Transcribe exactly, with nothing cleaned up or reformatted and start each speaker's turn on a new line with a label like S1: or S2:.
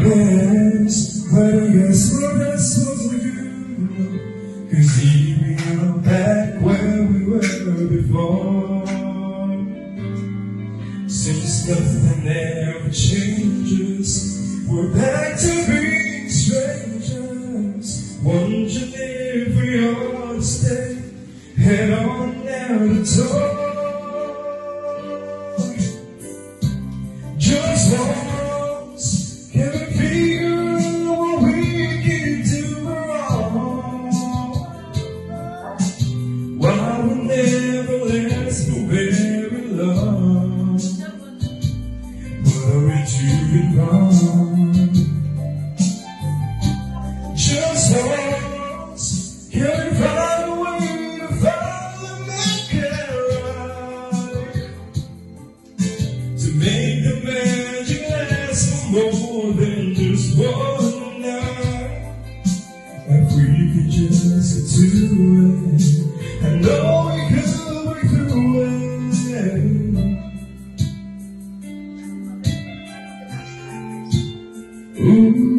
S1: Yes, but I guess what that's what we do. Cause here we are back where we were before. Since nothing ever changes, we're back to being strangers. Wondering if we ought to stay. Head on down to talk. Just once, can we figure what we can do wrong? Why we'll never last for very long. What are we doing wrong? Just once, can we find a way to finally make it right? To make the magic last for more than just one night. If we could just get to it, I know we could break through it. Ooh.